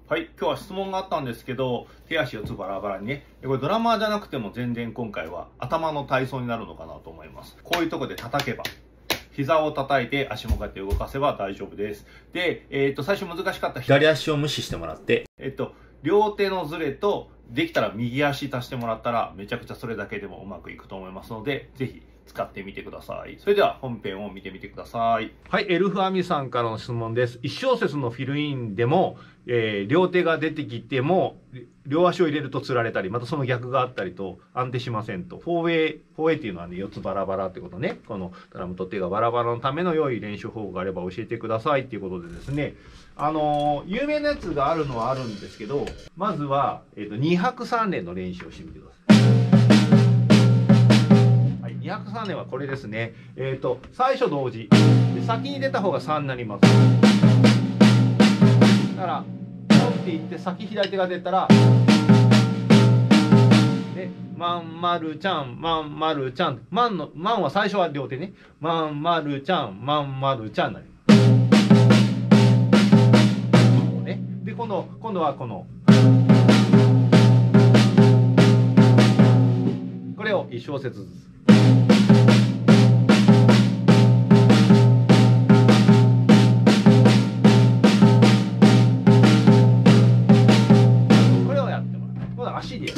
はい、今日は質問があったんですけど、手足4つバラバラにね、これドラマーじゃなくても全然今回は頭の体操になるのかなと思います。こういうとこで叩けば、膝を叩いて足もこうやって動かせば大丈夫です。で、最初難しかった左足を無視してもらって、両手のズレと、できたら右足足してもらったら、めちゃくちゃそれだけでもうまくいくと思いますので、ぜひ使ってみてください。それでは本編を見てみてください。はい、エルフアミさんからの質問です。1小節のフィルインでも、両手が出てきても、両足を入れると釣られたり、またその逆があったりと安定しませんと。4way っていうのはね、4つバラバラってことね。このドラムと手がバラバラのための良い練習法があれば教えてくださいっていうことでですね、有名なやつがあるのはあるんですけど、まずは、2拍3連の練習をしてみてください。はい、2拍3連はこれですね。最初同時。で先に出た方が3になります。だから、ポンっていって先左手が出たら、で、まんまるちゃん、まんまるちゃん。まんは最初は両手ね。まんまるちゃん、まんまるちゃんになります。で、今度はこの、これを1小節ずつ。これをやってもらう。今度は足でやる。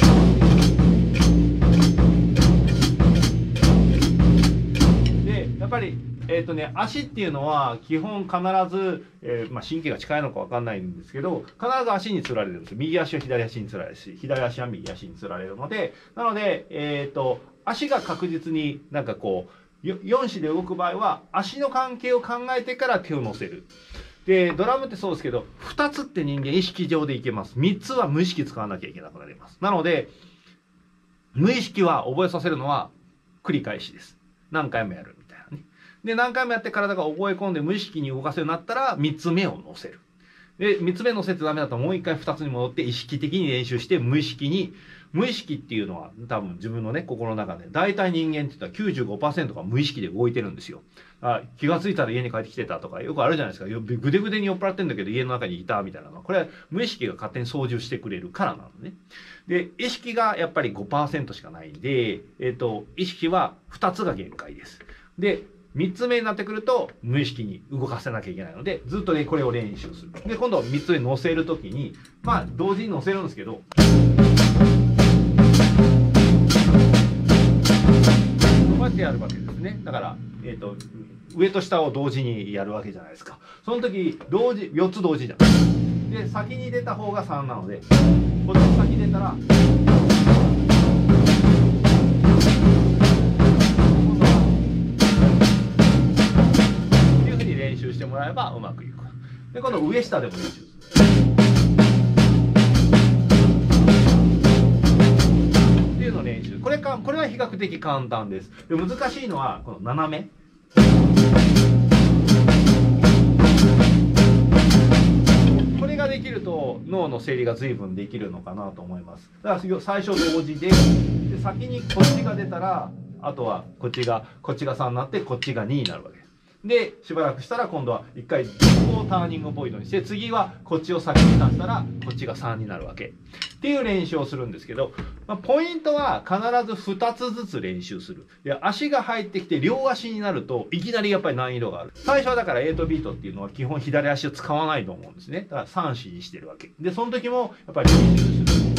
で、やっぱり、足っていうのは基本必ず、神経が近いのか分かんないんですけど、必ず足につられるんですよ。右足は左足につられるし、左足は右足につられるので、なので、足が確実になんかこう、4指で動く場合は、足の関係を考えてから手を乗せる。で、ドラムってそうですけど、2つって人間意識上でいけます。3つは無意識使わなきゃいけなくなります。なので、無意識は覚えさせるのは繰り返しです。何回もやるみたいなね。で、何回もやって体が覚え込んで無意識に動かせるようになったら、3つ目を乗せる。で、3つ目乗せてダメだともう一回2つに戻って意識的に練習して無意識っていうのは多分自分のね、心の中で、大体人間って言ったら 95% が無意識で動いてるんですよ。気がついたら家に帰ってきてたとかよくあるじゃないですか。ぐでぐでに酔っ払ってんだけど家の中にいたみたいなのは。これは無意識が勝手に操縦してくれるからなのね。で、意識がやっぱり 5% しかないんで、意識は2つが限界です。で、3つ目になってくると無意識に動かせなきゃいけないので、ずっとね、これを練習する。で、今度3つ目乗せるときに、同時に乗せるんですけど、こうやってやるわけですね。だから、上と下を同時にやるわけじゃないですか。その時、4つ同時じゃん。で、先に出た方が3なので、こっち先に出たら、してもらえばうまくいく。で、今度上下でも練習する。っていうのを練習。これは比較的簡単です。で、難しいのはこの斜め。これができると脳の整理が随分できるのかなと思います。だから最初同時で、先にこっちが出たら、あとはこっちが3になってこっちが2になるわけです。で、しばらくしたら今度は1回ここをターニングポイントにして、次はこっちを先に出したらこっちが3になるわけ。っていう練習をするんですけど、ポイントは必ず2つずつ練習する。で、足が入ってきて両足になるといきなりやっぱり難易度がある。最初はだから8ビートっていうのは基本左足を使わないと思うんですね。だから3指にしてるわけ。で、その時もやっぱり練習する。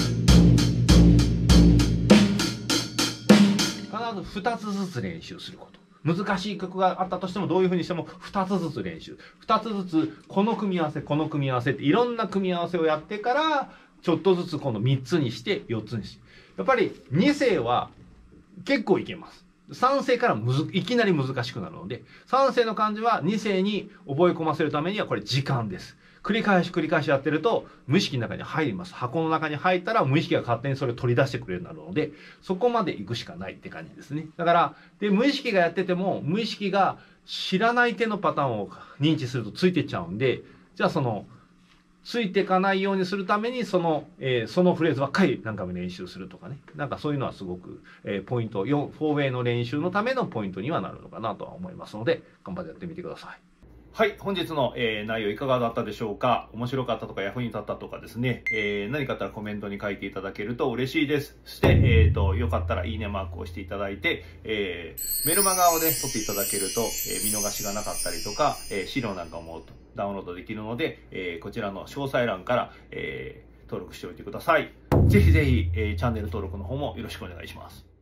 必ず2つずつ練習すること。難しい曲があったとしてもどういう風にしても2つずつ練習。2つずつこの組み合わせっていろんな組み合わせをやってからちょっとずつ今度3つにして4つにして。やっぱり2声は結構いけます。3声からいきなり難しくなるので、3声の漢字は2声に覚え込ませるためにはこれ時間です。繰り返しやってると無意識の中に入ります。箱の中に入ったら無意識が勝手にそれを取り出してくれるようになるので、そこまで行くしかないって感じですね。だから、で、無意識がやってても、無意識が知らない手のパターンを認知するとついてっちゃうんで、じゃあついていかないようにするために、そのフレーズばっかり何回も練習するとかね。なんかそういうのはすごく、ポイント、4ウェイの練習のためのポイントにはなるのかなとは思いますので、頑張ってやってみてください。 はい、本日の、内容いかがだったでしょうか。面白かったとか役に立ったとかですね、何かあったらコメントに書いていただけると嬉しいです。そして、よかったらいいねマークを押していただいて、メルマガをね、取っていただけると、見逃しがなかったりとか、資料なんかもダウンロードできるので、こちらの詳細欄から、登録しておいてください。ぜひぜひ、チャンネル登録の方もよろしくお願いします。